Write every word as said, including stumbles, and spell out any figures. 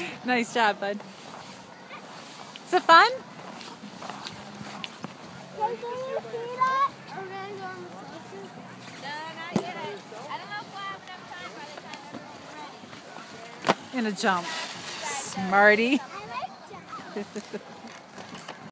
Nice job, bud. Is it fun? Can you see that? Or can I go on the social? No, not yet. I don't know if we'll have enough time by the time everyone's ready. In a jump. Smarty. I like that.